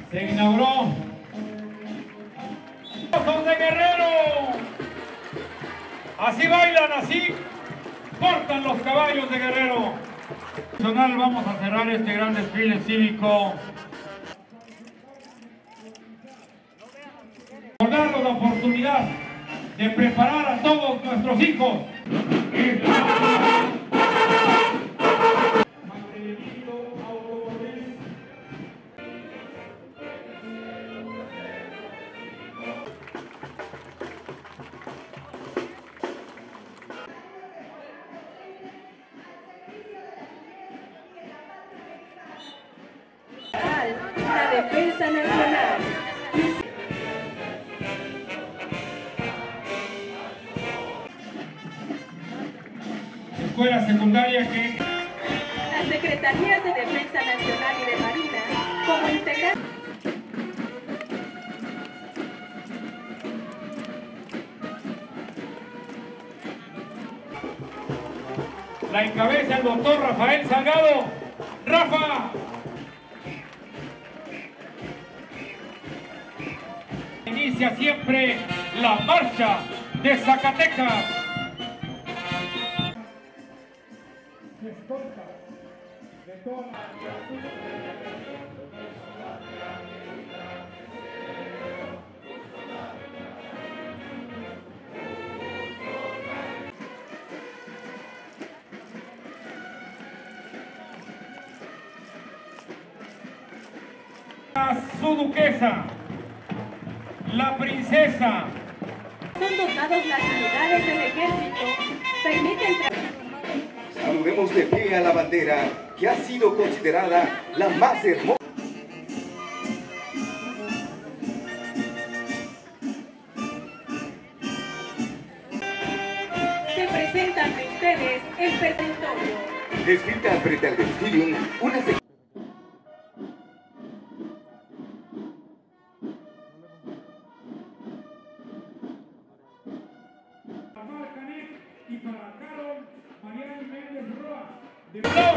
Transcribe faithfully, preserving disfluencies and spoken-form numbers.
Se inauguró. ¡Son de Guerrero! Así bailan, así cortan los caballos de Guerrero. Vamos a cerrar este gran desfile cívico. Por darnos la oportunidad de preparar a todos nuestros hijos. La Defensa Nacional. Escuela secundaria que... Las Secretarías de Defensa Nacional y de Marina, como integrantes. La encabeza el doctor Rafael Salgado. ¡Rafa! Inicia siempre la marcha de Zacatecas. A su duquesa, la princesa. Son dotados las unidades del ejército, permiten... Saludemos de pie a la bandera, que ha sido considerada la más hermosa. Se presenta ante ustedes el perentorio. Desfila frente al desfile una sección. Y para Carol María Méndez Roa.